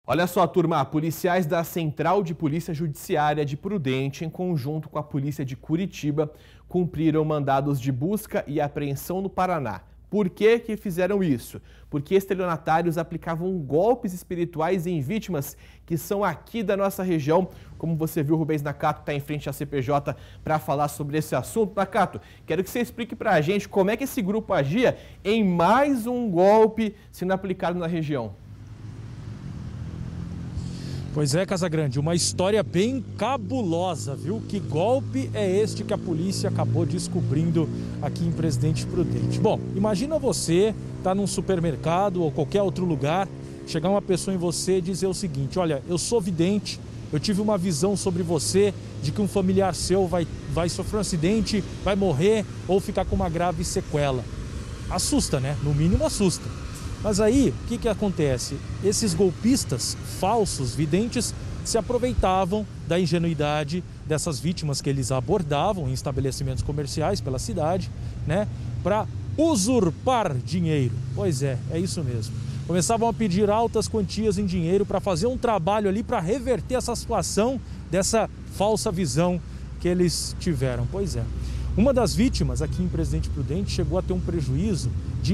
Olha só, turma, policiais da Central de Polícia Judiciária de Prudente, em conjunto com a Polícia de Curitiba, cumpriram mandados de busca e apreensão no Paraná. Por que que fizeram isso? Porque estelionatários aplicavam golpes espirituais em vítimas que são aqui da nossa região. Como você viu, o Rubens Nakato está em frente à CPJ para falar sobre esse assunto. Nakato, quero que você explique para a gente como é que esse grupo agia em mais um golpe sendo aplicado na região. Pois é, Casagrande, uma história bem cabulosa, viu? Que golpe é este que a polícia acabou descobrindo aqui em Presidente Prudente? Bom, imagina você estar num supermercado ou qualquer outro lugar, chegar uma pessoa em você e dizer o seguinte: olha, eu sou vidente, eu tive uma visão sobre você de que um familiar seu vai sofrer um acidente, vai morrer ou ficar com uma grave sequela. Assusta, né? No mínimo assusta. Mas aí, o que acontece? Esses golpistas falsos, videntes, se aproveitavam da ingenuidade dessas vítimas que eles abordavam em estabelecimentos comerciais pela cidade, né, para usurpar dinheiro. Pois é isso mesmo. Começavam a pedir altas quantias em dinheiro para fazer um trabalho ali para reverter essa situação dessa falsa visão que eles tiveram. Pois é. Uma das vítimas aqui em Presidente Prudente chegou a ter um prejuízo de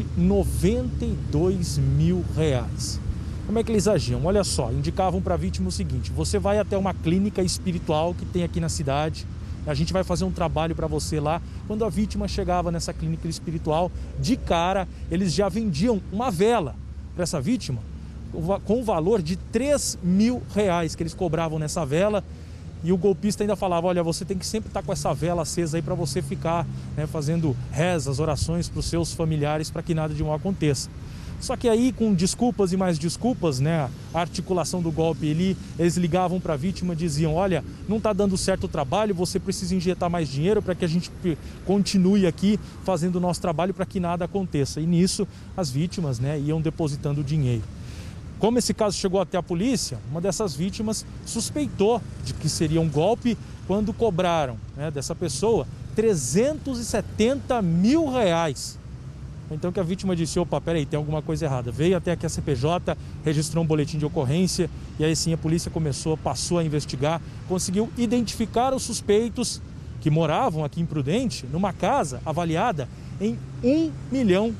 R$92 mil. Como é que eles agiam? Olha só, indicavam para a vítima o seguinte: você vai até uma clínica espiritual que tem aqui na cidade, a gente vai fazer um trabalho para você lá. Quando a vítima chegava nessa clínica espiritual, de cara, eles já vendiam uma vela para essa vítima com o valor de R$3 mil que eles cobravam nessa vela. E o golpista ainda falava: olha, você tem que sempre estar com essa vela acesa aí para você ficar, né, fazendo rezas, orações para os seus familiares para que nada de mal aconteça. Só que aí, com desculpas e mais desculpas, né, a articulação do golpe, eles ligavam para a vítima e diziam: olha, não está dando certo o trabalho, você precisa injetar mais dinheiro para que a gente continue aqui fazendo o nosso trabalho para que nada aconteça. E nisso as vítimas, né, iam depositando o dinheiro. Como esse caso chegou até a polícia, uma dessas vítimas suspeitou de que seria um golpe quando cobraram, né, dessa pessoa R$370 mil. Então que a vítima disse: opa, peraí, tem alguma coisa errada. Veio até aqui a CPJ, registrou um boletim de ocorrência e aí sim a polícia passou a investigar, conseguiu identificar os suspeitos que moravam aqui em Prudente numa casa avaliada em R$1 milhão.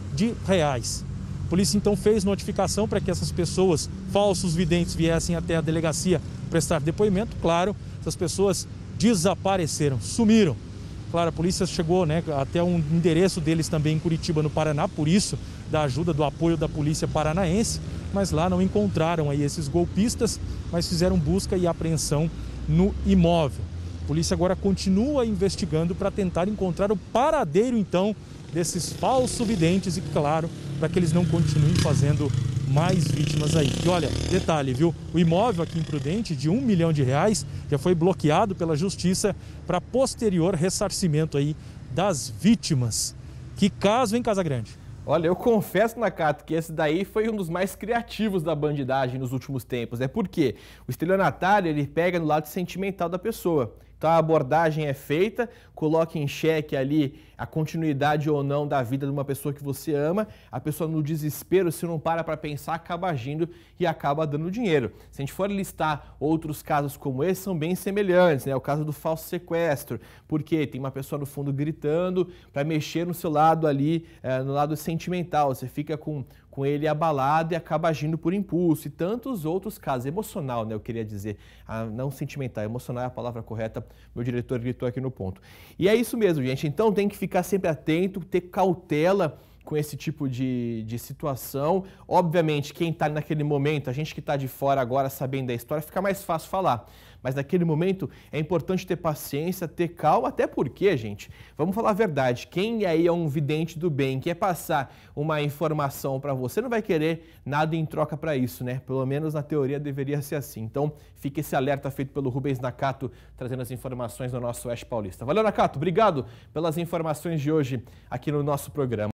A polícia então fez notificação para que essas pessoas, falsos videntes, viessem até a delegacia prestar depoimento. Claro, essas pessoas desapareceram, sumiram. Claro, a polícia chegou, né, até um endereço deles também em Curitiba, no Paraná, por isso da ajuda, do apoio da polícia paranaense, mas lá não encontraram aí esses golpistas, mas fizeram busca e apreensão no imóvel. A polícia agora continua investigando para tentar encontrar o paradeiro então desses falsos videntes e, claro, para que eles não continuem fazendo mais vítimas aí. E olha, detalhe, viu? O imóvel aqui em Prudente, de R$1 milhão, já foi bloqueado pela Justiça para posterior ressarcimento aí das vítimas. Que caso, hein, Casagrande? Olha, eu confesso, Nakato, que esse daí foi um dos mais criativos da bandidagem nos últimos tempos, né? Porque o estelionatário, ele pega no lado sentimental da pessoa. Então a abordagem é feita, coloca em xeque ali a continuidade ou não da vida de uma pessoa que você ama. A pessoa, no desespero, se não para pensar, acaba agindo e acaba dando dinheiro. Se a gente for listar outros casos como esse, são bem semelhantes, né? O caso do falso sequestro, porque tem uma pessoa no fundo gritando para mexer no seu lado ali, no lado sentimental. Você fica com ele abalado e acaba agindo por impulso. E tantos outros casos. Emocional, né? Eu queria dizer. Não sentimental, emocional é a palavra correta. Meu diretor gritou aqui no ponto. E é isso mesmo, gente. Então tem que ficar sempre atento, ter cautela com esse tipo de situação. Obviamente, quem está naquele momento, a gente que está de fora agora sabendo da história, fica mais fácil falar. Mas naquele momento é importante ter paciência, ter calma, até porque, gente, vamos falar a verdade, quem aí é um vidente do bem, quer passar uma informação para você, não vai querer nada em troca para isso, né? Pelo menos na teoria deveria ser assim. Então, fica esse alerta feito pelo Rubens Nakato, trazendo as informações do nosso Oeste Paulista. Valeu, Nakato, obrigado pelas informações de hoje aqui no nosso programa.